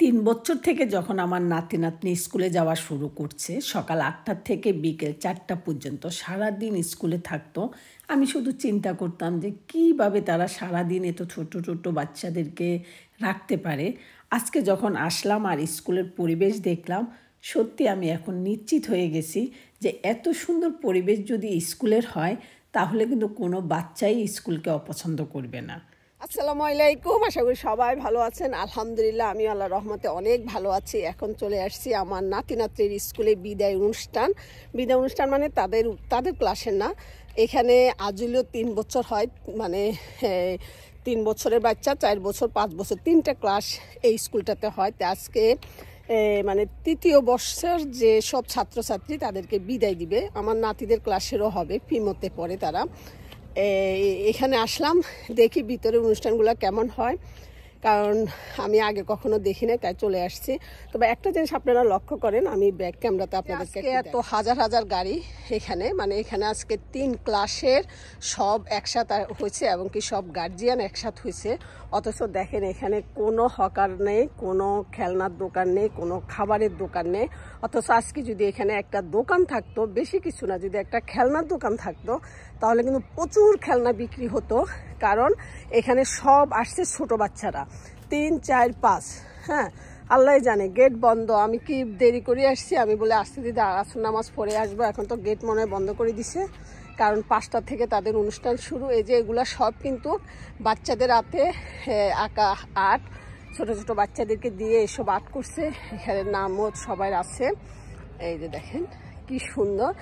৩ বছর থেকে যখন আমার নাতি-নাতনি স্কুলে যাওয়া শুরু করছে, সকাল ৮টা থেকে বিকেল ৪টা পর্যন্ত সারাদিন স্কুলে থাকতো। আমি শুধু চিন্তা করতাম যে কীভাবে তারা সারাদিন এত ছোট, ছোট বাচ্চাদেরকে রাখতে পারে। আজকে যখন আসলাম আর স্কুলের পরিবেশ দেখলাম, সত্যি আমি এখন নিশ্চিত হয়ে গেছি যে এত সুন্দর পরিবেশ যদি স্কুলের হয়, তাহলে কিন্তু কোনো বাচ্চাই স্কুলকে অপছন্দ করবে না। আসসালামু আলাইকুম, আশা করি সবাই ভালো আছেন। আলহামদুলিল্লাহ আমি আল্লাহর রহমতে অনেক ভালো আছি। এখন চলে আসছি আমার নাতির স্কুলে বিদায় অনুষ্ঠান মানে তাদের ক্লাসের না, এখানে আজুলিও 3 বছর হয়, মানে 3 বছরের বাচ্চা, 4 বছর, 5 বছর, 3টা ক্লাস এই স্কুলটাতে হয়। তো আজকে মানে 3য় বর্ষের যে সব ছাত্রছাত্রী তাদেরকে বিদায় দিবে। আমার নাতিদের ক্লাসেরও হবে, ফিমতে পড়ে তারা। এখানে আসলাম, দেখি ভিতরে অনুষ্ঠানগুলো কেমন হয়, কারণ আমি আগে কখনো দেখি না, তাই চলে আসছি। তবে একটা জিনিস আপনারা লক্ষ্য করেন, আমি ব্যাক ক্যামেরাতে আপনাদেরকে এত হাজার হাজার গাড়ি এখানে, মানে এখানে আজকে 3 ক্লাসের সব একসাথে হয়েছে এবং কি সব গার্জিয়ান একসাথে হয়েছে। অথচ দেখেন এখানে কোনো হকার নেই, কোনো খেলনার দোকান নেই, কোনো খাবারের দোকান নেই। অথচ আজকে যদি এখানে একটা দোকান থাকতো, বেশি কিছু না, যদি একটা খেলনার দোকান থাকতো তাহলে কিন্তু প্রচুর খেলনা বিক্রি হতো। কারণ এখানে সব আসছে ছোট বাচ্চারা, 3, 4, 5, হ্যাঁ আল্লাহ জানে। গেট বন্ধ, আমি কি দেরি করে আসছি, আমি বলে আসতে দিদি আসর নামাজ পড়ে আসবো, এখন তো গেট মনে হয় বন্ধ করে দিছে, কারণ 5টা থেকে তাদের অনুষ্ঠান শুরু। এই যে এগুলা সব কিন্তু বাচ্চাদের হাতে আঁকা আর্ট, ছোট ছোট বাচ্চাদেরকে দিয়ে এসব আর্ট করছে। এখানে নামও সবাই আছে, এই যে দেখেন কি সুন্দর।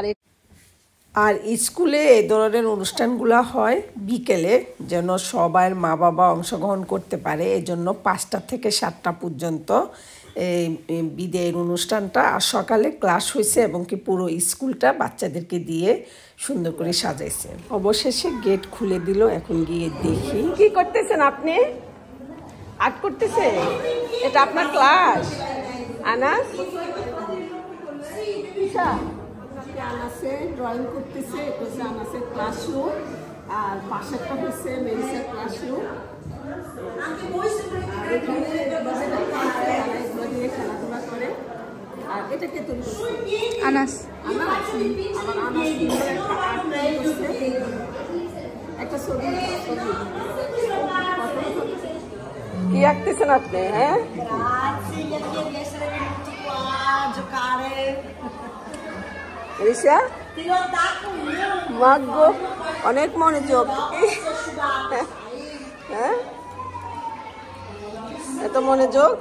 আর স্কুলে এই ধরনের অনুষ্ঠানগুলো হয় বিকেলে, যেন সবাই মা বাবা অংশগ্রহণ করতে পারে। এই জন্য 5টা থেকে 7টা পর্যন্ত এই বিদায়ের অনুষ্ঠানটা, আর সকালে ক্লাস হয়েছে এবং কি পুরো স্কুলটা বাচ্চাদেরকে দিয়ে সুন্দর করে সাজাইছে। অবশেষে গেট খুলে দিল, এখন গিয়ে দেখি কি করতেছেন আপনি। আর্ট করতেছে, এটা আপনার ক্লাস? আনাস আনাসে ড্রয়িং করতেছে, এটা হচ্ছে আনাসের ক্লাসরুম, আর পাশেরটা হচ্ছে মেরিসের ক্লাসরুম। এখানে এগুলো দিয়ে খেলাধুলা করে। আর এটাকে তৈরি করছে আনাস। আবার আনাস একটা ছবি কি আঁকতেছেন আপনি? হ্যাঁ রিসা মাগো, অনেক মনোযোগ, হ্যাঁ এত মনোযোগ।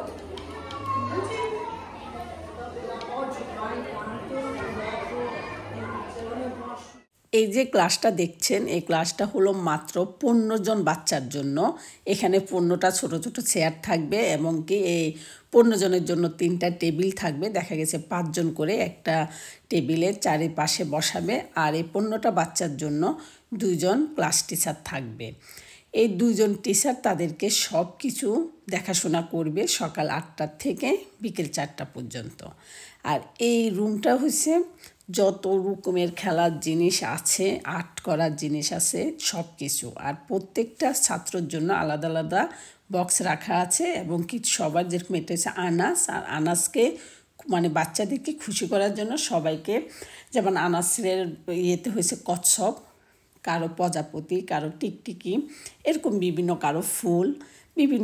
এই যে ক্লাসটা দেখছেন, এই ক্লাসটা হলো মাত্র 15 জন বাচ্চার জন্য। এখানে 15টা ছোট ছোট চেয়ার থাকবে এবং কি এই 15 জনের জন্য 3টা টেবিল থাকবে। দেখা গেছে 5 জন করে একটা টেবিলের চারিপাশে বসাবে, আর এই 15টা বাচ্চার জন্য 2 জন ক্লাস টিচার থাকবে। এই 2 জন টিচার তাদেরকে সব কিছু দেখাশোনা করবে সকাল 8টা থেকে বিকেল 4টা পর্যন্ত। আর এই রুমটা হচ্ছে যত রকমের খেলার জিনিস আছে, আর্ট করার জিনিস আছে, সব কিছু। আর প্রত্যেকটা ছাত্রর জন্য আলাদা আলাদা বক্স রাখা আছে এবং কি সবার, যেরকম এটা হচ্ছে আনাস, আর আনাসকে মানে বাচ্চাদেরকে খুশি করার জন্য সবাইকে, যেমন আনাসের ইয়েতে হয়েছে কচ্ছপ, কারো প্রজাপতি, কারো টিকটিকি, এরকম বিভিন্ন, কারো ফুল, বিভিন্ন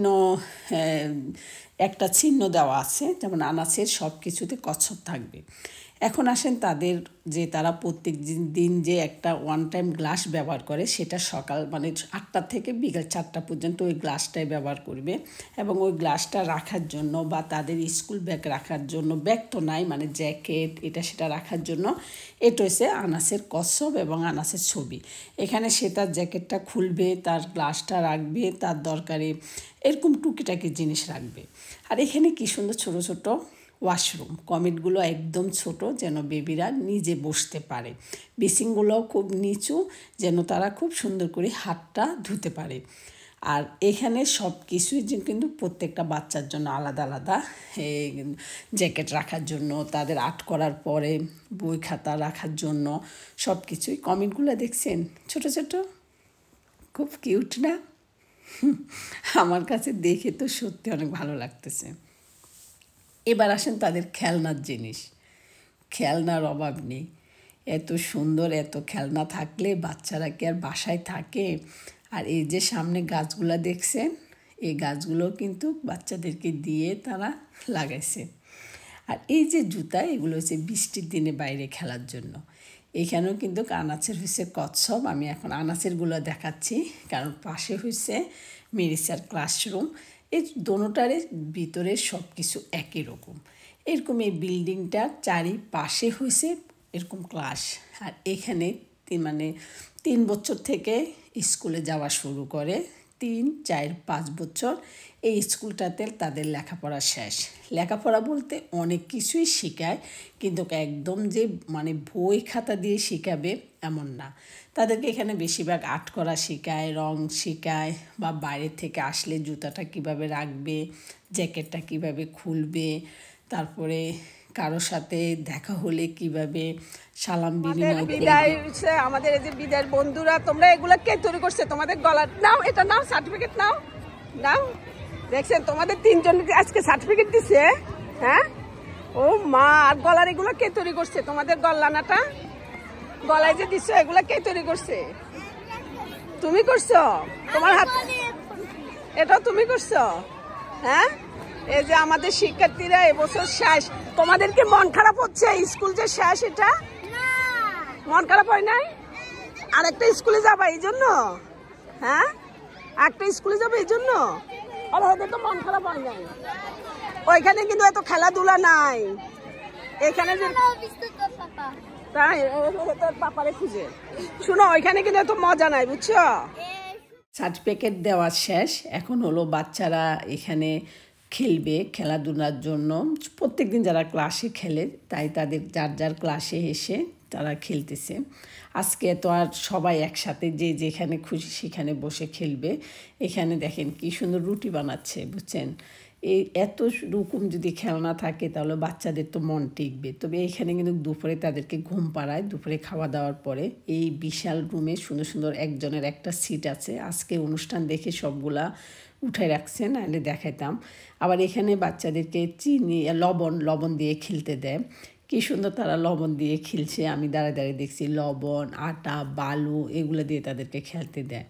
একটা চিহ্ন দেওয়া আছে। যেমন আনাসের সব কিছুতে কচ্ছপ থাকবে। এখন আসেন তাদের, যে তারা প্রত্যেক দিন যে একটা ওয়ান টাইম গ্লাস ব্যবহার করে, সেটা সকাল মানে 8টা থেকে বিকেল 4টা পর্যন্ত ওই গ্লাসটাই ব্যবহার করবে। এবং ওই গ্লাসটা রাখার জন্য বা তাদের স্কুল ব্যাগ রাখার জন্য, ব্যাগ তো নাই, মানে জ্যাকেট এটা সেটা রাখার জন্য, এটা হচ্ছে আনাসের কচ্ছপ এবং আনাসের ছবি। এখানে সে তার জ্যাকেটটা খুলবে, তার গ্লাসটা রাখবে, তার দরকারি এরকম টুকিটাকি জিনিস রাখবে। আর এখানে কি সুন্দর ছোট ছোট ওয়াশরুম, কমেটগুলো একদম ছোট, যেন বেবিরা নিজে বসতে পারে। বেসিনগুলোও খুব নিচু, যেন তারা খুব সুন্দর করে হাতটা ধুতে পারে। আর এখানে সব কিছুই কিন্তু প্রত্যেকটা বাচ্চার জন্য আলাদা আলাদা জ্যাকেট রাখার জন্য, তাদের আর্ট করার পরে বই খাতা রাখার জন্য সব কিছুই। কমেটগুলো দেখছেন ছোট ছোট, খুব কিউট না? আমার কাছে দেখে তো সত্যি অনেক ভালো লাগতেছে। এবার আসেন তাদের খেলনার জিনিস। খেলনার অভাব নেই, এত সুন্দর এত খেলনা থাকলে বাচ্চারা কি আর বাসায় থাকে। আর এই যে সামনে গাছগুলো দেখছেন, এই গাছগুলো কিন্তু বাচ্চাদেরকে দিয়ে তারা লাগাইছে। আর এই যে জুতা, এগুলো হচ্ছে বৃষ্টির দিনে বাইরে খেলার জন্য। এখানেও কিন্তু আনাচের হয়েছে কচ্ছপ। আমি এখন আনাচেরগুলো দেখাচ্ছি, কারণ পাশে হয়েছে মেরিসার ক্লাসরুম। এই দোনোটারে ভিতরে সব কিছু একই রকম। এরকম এই বিল্ডিংটার চারিপাশে হয়েছে এরকম ক্লাস। আর এখানে 3 বছর থেকে স্কুলে যাওয়া শুরু করে, 3, 4, 5 বছর এই স্কুলটাতে তাদের লেখাপড়া শেষ। লেখাপড়া বলতে অনেক কিছুই শেখায়, কিন্তু একদম যে বই খাতা দিয়ে শেখাবে এমন না। তাদেরকে এখানে বেশিরভাগ আর্ট করা শেখায়, রং শেখায়, বা বাইরে থেকে আসলে জুতাটা কিভাবে রাখবে, জ্যাকেটটা কিভাবে খুলবে, তারপরে কারোর সাথে দেখা হলে কিভাবে সালাম বিনিময় করবে। আমাদের এই যে বিদায়ের বন্ধুরা, তোমরা এগুলা কে তৈরি করছে? তোমাদের গলার নাও, এটা নাও, সার্টিফিকেট নাও, নাও। দেখছেন তোমাদের 3 জনকে আজকে সার্টিফিকেট দিছে। হ্যাঁ, ও মা, আর গলার এগুলো কে তৈরি করছে? তোমাদের গলানাটা গলায় যে দিচ্ছ, এগুলা কে তৈরি করছে? তুমি করছো? তোমার হাত, এটাও তুমি করছো? হ্যাঁ, এই যে আমাদের শিক্ষার্থীরা এবছর শেষ। তোমাদেরকে মন খারাপ হচ্ছে স্কুল যে শেষ? এটা মন খারাপ হয় নাই? আরেকটা স্কুলে যাবা এই জন্য? হ্যাঁ, একটা স্কুলে যাবে এই জন্য? আর ওদের তো মন খারাপ হয় নাই। ওইখানে কিন্তু এত খেলাধুলা নাই। এখানে যে তাই তোর পাপারে খুঁজে শুনো, ওইখানে কিন্তু এত মজা নাই, বুঝছো? সার্টিফিকেট দেওয়া শেষ, এখন হলো বাচ্চারা এখানে খেলবে। খেলাধুলার জন্য প্রত্যেকদিন যারা ক্লাসে খেলে, তাই তাদের যার যার ক্লাসে এসে তারা খেলতেছে। আজকে তো আর সবাই একসাথে যে যেখানে খুশি সেখানে বসে খেলবে। এখানে দেখেন কি সুন্দর রুটি বানাচ্ছে, বুঝছেন? এই এত রকম যদি খেলনা থাকে তাহলে বাচ্চাদের তো মন টিকবে। তবে এখানে কিন্তু দুপুরে তাদেরকে ঘুম পাড়ায়, দুপুরে খাওয়া দাওয়ার পরে। এই বিশাল রুমে সুন্দর সুন্দর একজনের একটা সিট আছে। আজকে অনুষ্ঠান দেখে সবগুলা উঠায় রাখছে, নাহলে দেখাইতাম। আবার এখানে বাচ্চাদেরকে চিনি লবণ দিয়ে খেলতে দেয়। কী সুন্দর তারা লবণ দিয়ে খেলছে, আমি দাঁড়িয়ে দাঁড়িয়ে দেখছি। লবণ, আটা, বালু এগুলো দিয়ে তাদেরকে খেলতে দেয়।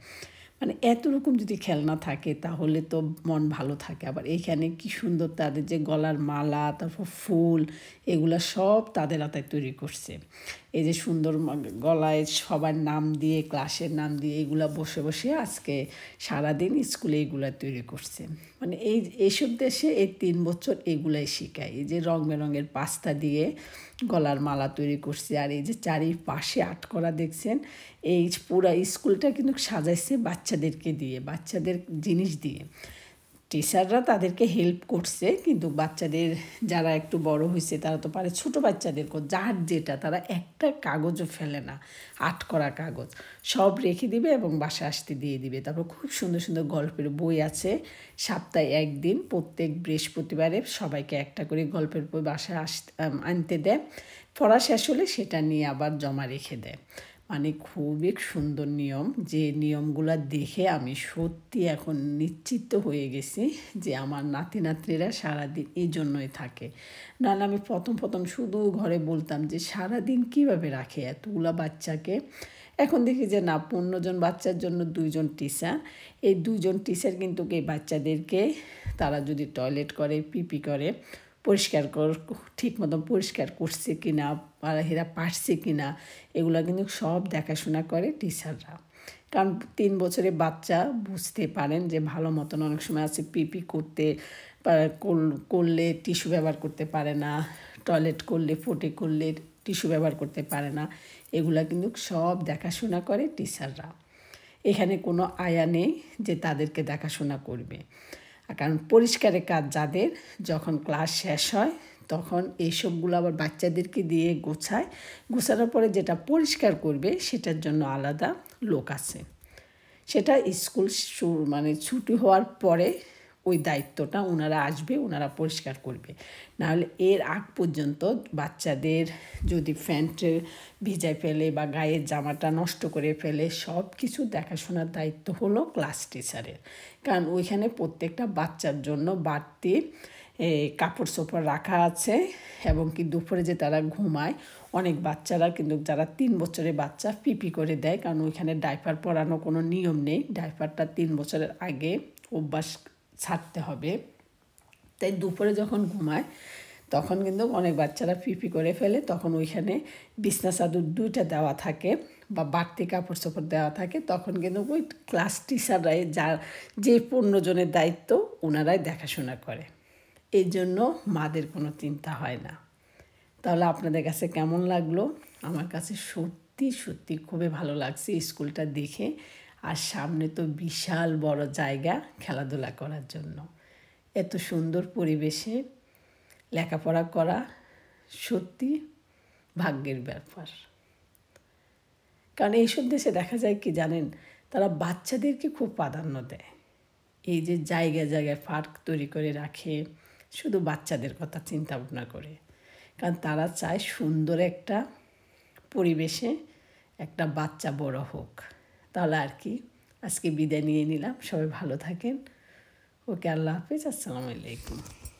এত রকম যদি খেলনা থাকে তাহলে তো মন ভালো থাকে। আবার এইখানে কি সুন্দর তাদের যে গলার মালা, তারপর ফুল, এগুলা সব তাদের হাতে তৈরি করছে। এই যে সুন্দর গলায় সবার নাম দিয়ে, ক্লাসের নাম দিয়ে, এগুলা বসে বসে আজকে সারাদিন স্কুলে এগুলা তৈরি করছে। এইসব দেশে এই 3 বছর এগুলাই শেখায়। এই যে রং বেরঙের পাস্তা দিয়ে গলার মালা তৈরি করছে। আর এই যে চারিপাশে আর্ট করা দেখছেন, এই পুরা স্কুলটা কিন্তু সাজাইছে বাচ্চাদেরকে দিয়ে, বাচ্চাদের জিনিস দিয়ে। টিচাররা তাদেরকে হেল্প করছে, কিন্তু বাচ্চাদের যারা একটু বড় হয়েছে তারা তো পারে, ছোটো বাচ্চাদেরকে যার যেটা, তারা একটা কাগজও ফেলে না, আর্ট করা কাগজ সব রেখে দিবে এবং বাসায় আসতে দিয়ে দিবে। তারপর খুব সুন্দর সুন্দর গল্পের বই আছে। সপ্তাহে 1 দিন প্রত্যেক বৃহস্পতিবারে সবাইকে একটা করে গল্পের বই বাসায় আনতে দেয়। পড়া শেষ হলে সেটা নিয়ে আবার জমা রেখে দেয়। খুবই সুন্দর নিয়ম, যে নিয়মগুলো দেখে আমি সত্যি এখন নিশ্চিত হয়ে গেছি যে আমার নাতি নাতনিরা সারাদিন এই জন্যই থাকে। নাহলে আমি প্রথম শুধু ঘরে বলতাম যে সারাদিন কিভাবে রাখে এতগুলো বাচ্চাকে। এখন দেখি যে না, 15 জন বাচ্চার জন্য 2 জন টিচার। এই 2 জন টিচার কিন্তু এই বাচ্চাদেরকে, তারা যদি টয়লেট করে, পিপি করে, পরিষ্কার ঠিক মতো পরিষ্কার করছে কি না, এরা পারছে কি না, এগুলো কিন্তু সব দেখাশোনা করে টিচাররা। কারণ 3 বছরের বাচ্চা, বুঝতে পারেন যে ভালো মতন অনেক সময় আছে পিপি করলে টিস্যু ব্যবহার করতে পারে না, টয়লেট করলে, ফোটে করলে টিস্যু ব্যবহার করতে পারে না। এগুলা কিন্তু সব দেখাশোনা করে টিচাররা। এখানে কোনো আয়া নেই যে তাদেরকে দেখাশোনা করবে। কারণ পরিষ্কারের কাজ যাদের, যখন ক্লাস শেষ হয় তখন এইসবগুলো আবার বাচ্চাদেরকে দিয়ে গোছানোর পরে যেটা পরিষ্কার করবে সেটার জন্য আলাদা লোক আছে। সেটা স্কুল ছুটি হওয়ার পরে ওই দায়িত্বটা ওনারা আসবে, ওনারা পরিষ্কার করবে। নাহলে এর আগ পর্যন্ত বাচ্চাদের যদি প্যান্টে ভিজায় ফেলে বা গায়ের জামাটা নষ্ট করে ফেলে, সব কিছু দেখাশোনার দায়িত্ব হলো ক্লাস টিচারের। কারণ ওইখানে প্রত্যেকটা বাচ্চার জন্য বাড়তি কাপড় চোপড় রাখা আছে এবং কি দুপুরে যে তারা ঘুমায়, অনেক বাচ্চারা কিন্তু যারা 3 বছরের বাচ্চা পিপি করে দেয়, কারণ ওইখানে ডাইপার পরানো কোনো নিয়ম নেই, ডাইপারটা 3 বছরের আগে অভ্যাস ছাড়তে হবে। তাই দুপুরে যখন ঘুমায় তখন কিন্তু অনেক বাচ্চারা পিপি করে ফেলে, তখন ওইখানে বিছনা চাদর 2টা দেওয়া থাকে বা বাড়তি কাপড় চোপড় দেওয়া থাকে, তখন কিন্তু ওই ক্লাস টিচাররাই যে 15 জনের দায়িত্ব ওনারাই দেখাশোনা করে, এই জন্য মাদের কোনো চিন্তা হয় না। তাহলে আপনাদের কাছে কেমন লাগলো? আমার কাছে সত্যি সত্যি খুবই ভালো লাগছে স্কুলটা দেখে, আর সামনে তো বিশাল বড় জায়গা খেলাধুলা করার জন্য। এত সুন্দর পরিবেশে লেখাপড়া করা সত্যি ভাগ্যের ব্যাপার। কারণ এইসব দেশে দেখা যায় কি জানেন, তারা বাচ্চাদেরকে খুব প্রাধান্য দেয়, এই যে জায়গায় জায়গায় পার্ক তৈরি করে রাখে শুধু বাচ্চাদের কথা চিন্তা ভাবনা করে, কারণ তারা চায় সুন্দর একটা পরিবেশে একটা বাচ্চা বড় হোক। তাহলে আর কি, আজকে বিদায় নিয়ে নিলাম, সবাই ভালো থাকেন। ওকে, আল্লাহ হাফিজ, আসসালামু আলাইকুম।